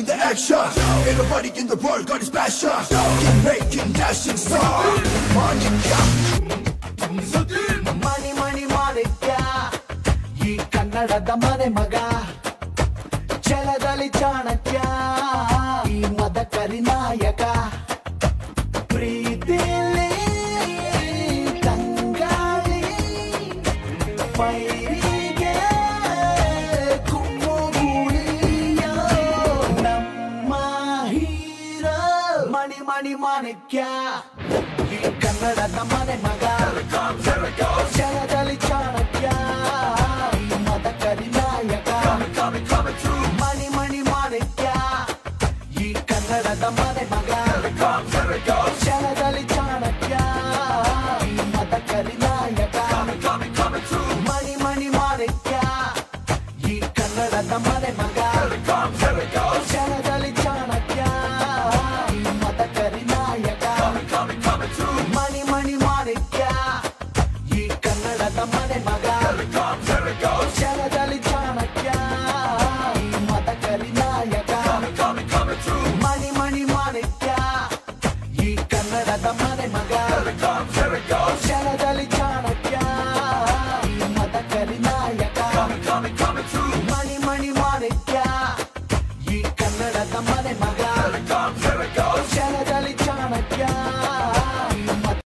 bringing the action. Ain't nobody in the world got his passion. Keep making dashing star. Manikya. ಮಣಿ ಮಣಿ ಮಾಣಿಕ್ಯ ಈ ಕನ್ನಡದ ಮನೆ ಮಗ ಛಲದಲ್ಲಿ ಚಾಣಕ್ಯ ಈ ಮದಕರಿ ನಾಯಕ ಪ್ರೀತಿಲಿ ತಂಗಾಳಿ ಪೈರಿಗೆ ಕುಮ್ಮುಗುಳಿಯ ನಮ್ಮ ಹೀರೋ ಮಣಿ ಮಣಿ ಮಾಣಿಕ್ಯ ಈ ಕನ್ನಡದ ಮನೆ ಮಗ ಛಲದಲ್ಲಿ ಚಾಣಕ್ಯ ಈ ಮದಕರಿ ನಾಯಕ ಮಣಿ ಮಣಿ ಮಾಣಿಕ್ಯ ಈ ಕನ್ನಡದ ಮನೆ ಮಗ ಛಲದಲ್ಲಿ ಚಾಣಕ್ಯ ಈ ಮದಕರಿ ನಾಯಕ ಮಣಿ ಮಣಿ ಮಾಣಿಕ್ಯ ಈ ಕನ್ನಡದ ಮನೆ ಮಗ ಛಲದಲ್ಲಿ ಚಾಣಕ್ಯ ಈ ಮದಕರಿ ನಾಯಕ ಮಣಿ ಮಣಿ ಮಾಣಿಕ್ಯ ಈ ಕನ್ನಡದ ಮನೆ ಮಗ ಛಲದಲ್ಲಿ ಚಾಣಕ್ಯ ಈ ಮದಕರಿ ನಾಯಕ ಮಣಿ ಮಣಿ ಮಾಣಿಕ್ಯ ಈ ಕನ್ನಡದ ಮನೆ ಮಗ ಛಲದಲ್ಲಿ ಚಾಣಕ್ಯ ಈ ಮದಕರಿ ನಾಯಕ ಮಣಿ ಮಣಿ ಮಾಣಿಕ್ಯ ಈ ಕನ್ನಡದ ಮನೆ ಮಗ